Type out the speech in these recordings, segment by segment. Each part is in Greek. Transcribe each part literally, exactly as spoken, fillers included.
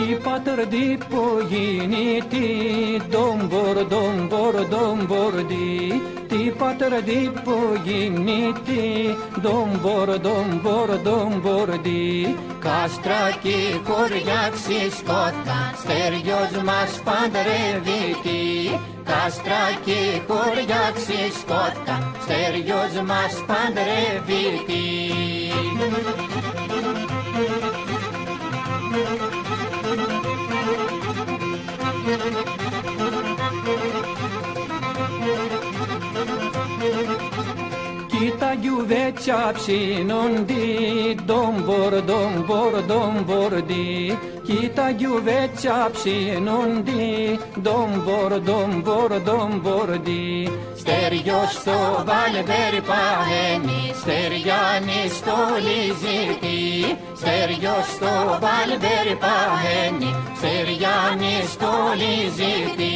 πατέρ διπογίνητη, ντομπορ, ντομπορ, ντομπορδί. Τι πατέρ διπογίνητη, ντομπορ, ντομπορ, ντομπορδί. Κάστρα και χωριά ξυσκώθηκαν, στέριος μας παντρεύητη. Κάστρα και χωριά ξυσκώθηκαν, στέριος μας παντρεύητη. Κοίτα γιουβέτσια ψήνοντι, ντομπορ, ντομπορ, ντομπορδί. Κοίτα γιουβέτσια ψήνοντι, ντομπορ, ντομπορ, ντομπορδί. Στεριός στο Βάλβερ παχαίνει, στεριάνι στο Λιζίτη. Στεριός στο Βάλβερ παχαίνει, στεριάνι στο Λιζίτη.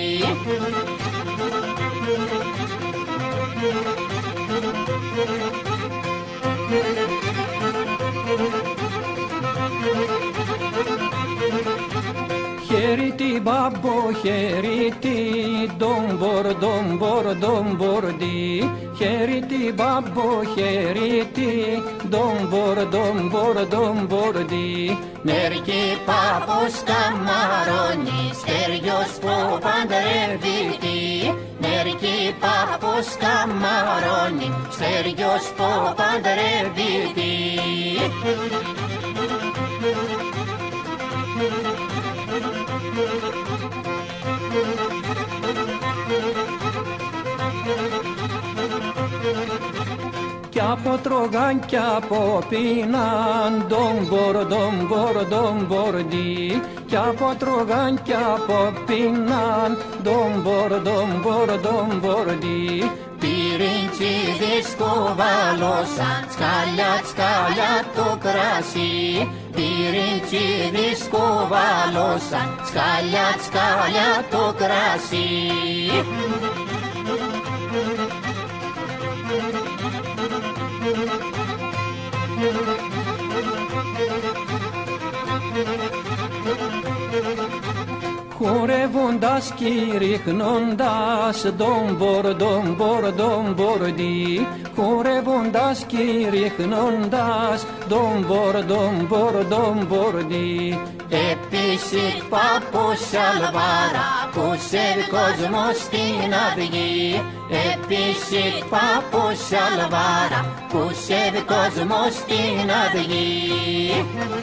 Χαίρητη μπαμπο, χαίρητη, ντομπορ, ντομπορ, ντομπορδί. Χαίρητη μπαμπο, χαίρητη, ντομπορ, ντομπορ, ντομπορδί. Νερκή πάπος καμαρώνει, στεριός που παντρεύητη. Νερκή πάπος καμαρώνει, στεριός που παντρεύητη. Κι από τρώγαν κι από πίναν, ντομπορ, ντομπορ, ντομπορδί. Κι από τρώγαν κι από πίναν, ντομπορ, ντομπορ, ντομπορδί. Πυριντσίδες κοβάλωσαν, σκάλια σκάλια το κρασί. Πυριντσίδες κοβάλωσαν, σκάλια σκάλια το κρασί. Χορεύοντας κι ρίχνοντας, ντομπορ, ντομπορ, ντομπορδί. Χορεύοντας κι ρίχνοντας, ντομπορ, ντομπορ, ντομπορδί. Επίσης πάπος αλβάρα, που σέβει κόσμο στην αυγή. Επίσης πάπος αλβάρα, που σέβει κόσμο στην αυγή.